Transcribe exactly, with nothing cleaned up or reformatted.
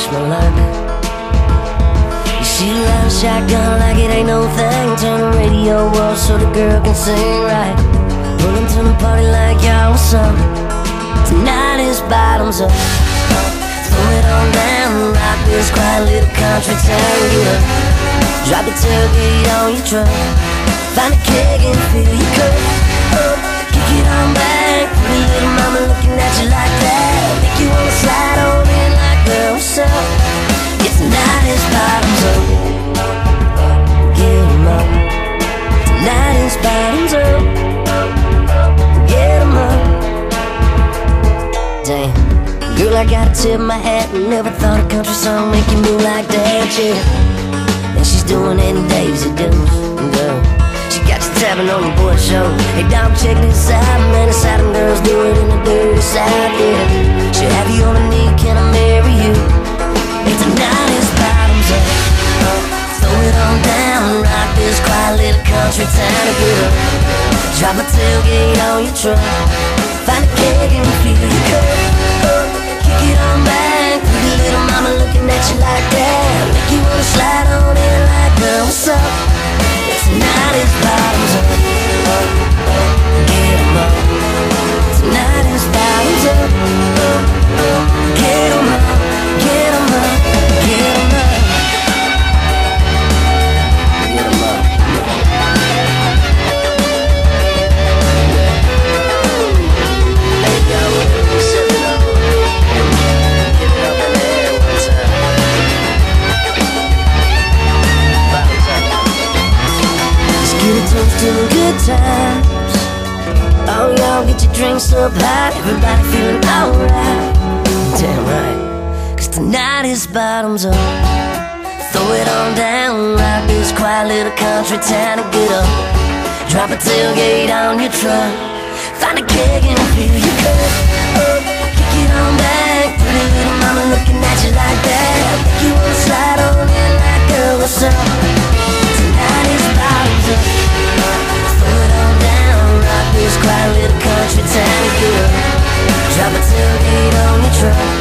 push my luck. You see the loud shotgun like it ain't no thing. Turn the radio up so the girl can sing right. Pulling to the party like y'all, what's up? Tonight is bottoms up. Throw it on down, rock this quiet little country town. Get up, drop the tailgate on your truck. Find a keg and fill your cup up. Kick it on back, pretty little mama looking at you like that. Make you wanna slide on in like, girl, what's up? Yeah, tonight is bottoms up. Get 'em up. Tonight is bottoms up. Get 'em up. Damn, girl, I gotta tip my hat. Never thought a country song make you move like that, yeah. And she's doing it in Daisy Dukes, girl. She got you tapping on the boy show. Hey, dog, check this out, man. The Southern girls do it in the dirty South, yeah. She'll have you on a knee, can I marry you? Hey, tonight is bottoms up. Throw it on down, rock this quiet little country town. Get up, drop a tailgate on your truck. Find a keg and fill your cup up. Kick it on back, pretty little mama looking at you like that. Make you wanna slide on in like, girl, what's up? Tonight is bottoms up. Get 'em up. Tonight is bottoms up. Get 'em up. Get 'em up. Get 'em up. Get 'em up. Hey, yo, set it up. Get it up in there one time. Bottoms up. Get a toast to the good times. Oh, y'all get your drinks up high. Everybody feeling alright. Damn right. Cause tonight is bottoms up. Throw it on down, rock this quiet little country town. And get up, drop a tailgate on your truck. Find a keg and fill your cup up. Kick it on back, pretty little mama looking at you like that. Make you wanna slide on in like, girl, what's up? Tonight is bottoms up. Throw it on down, rock this quiet little country town. Get up, drop a tailgate on your truck.